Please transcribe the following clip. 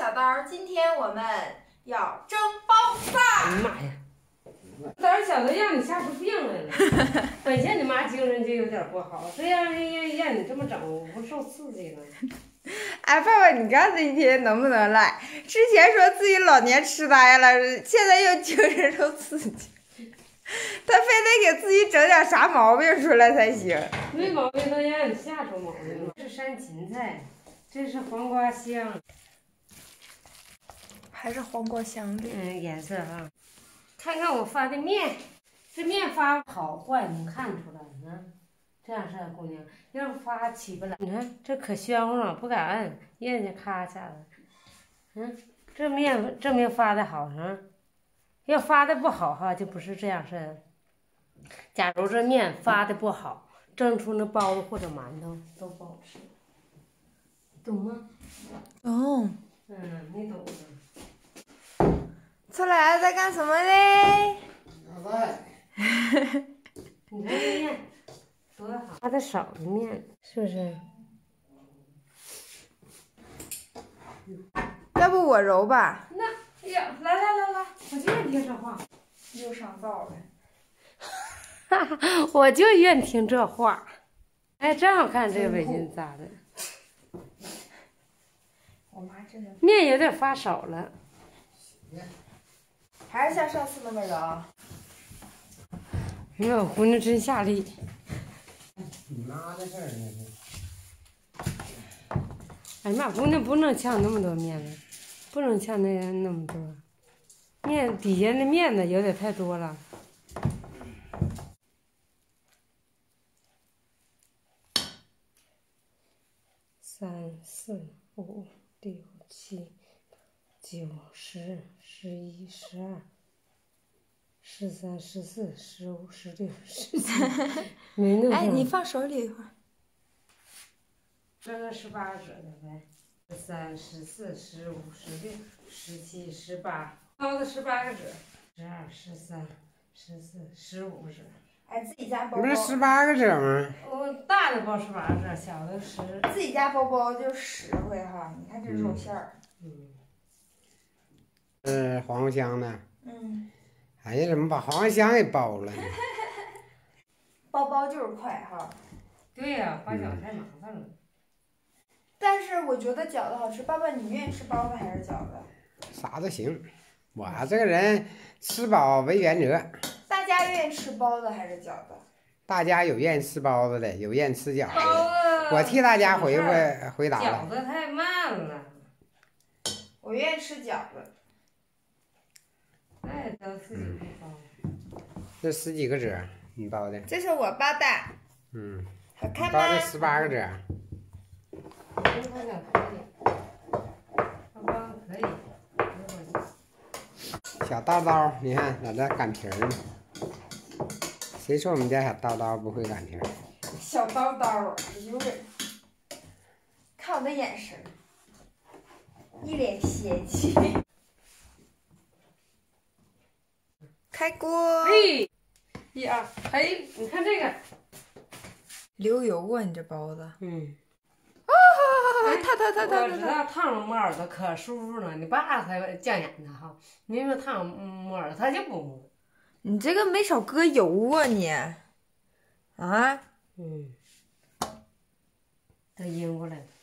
小刀，今天我们要蒸包子。 哎呀妈呀！胆小的让你吓出病来了。本身你妈精神就有点不好，这样让你这么整，我不受刺激了。 哎，爸爸，你看这一天能不能来？之前说自己老年痴呆了，现在又精神受刺激，他非得给自己整点啥毛病出来才行。 没毛病，都让你吓出毛病了。这是山芹菜，这是黄瓜香， 还是黄瓜香的。 颜色啊。看看我发的面，这面发好坏能看出来呢。这样式的姑娘，要是发起不来，你看这可香乎了，不敢摁，摁下咔一下子。这面证明发的好啊。要发的不好哈，就不是这样式的。假如这面发的不好，蒸出那包子或者馒头都不好吃，懂吗？ 懂。 你懂的。 出来在干什么嘞？ 老赖。 你看这面多好，发的少的面是不是？ 要不我揉吧？ 那哎呀，来，我就愿听这话。 又上灶了。 哈哈，我就愿听这话。哎，真好看，这个围巾扎的。 我妈真的。 面有点发少了。 还是像上次那么揉。 哎呦，姑娘真下力。 你妈的事儿那是。 哎呀妈，姑娘不能炝那么多面了，不能炝那么多。面底下的面呢有点太多了。3、4、5、6、7、9、10、11、12、13、14、15、16、17，没那么多。 哎，你放手里一会儿。 这个18个褶的呗，13、14、15、16、17、18，包的18个褶，12、13、14、15个褶。 哎，自己家包包。 不是18个褶吗？ 我大的包18个褶，小的10。 自己家包包就实惠哈，你看这肉馅儿。 黄瓜香的。哎呀，怎么把黄瓜香给包了呢？ 包就是快哈。 对呀，包饺子太麻烦了。 但是我觉得饺子好吃，爸爸，你愿意吃包子还是饺子？ 啥都行，我这个人吃饱为原则。 大家愿意吃包子还是饺子？ 大家有愿意吃包子的，有愿意吃饺子包的。 子。 我替大家回答了。 饺子太慢了。 我愿意吃饺子。 哎，都自己会包。 这10几个褶，你包的？ 这是我包的。好看吗？ 包的18个褶。 我包的可以，我包的可以。 小刀刀，你看在这擀皮儿呢。谁说我们家小刀刀不会擀皮儿？ 小刀刀，哎呦喂！看我的眼神，一脸嫌弃。开锅。 嘿，1、2，嘿，你看这个。 流油啊，你这包子。 我知道烫摸耳朵可舒服了，你爸才犟眼呢哈，你说烫摸耳朵他就不摸。 你这个没少搁油啊你。啊？ 都阴过来了。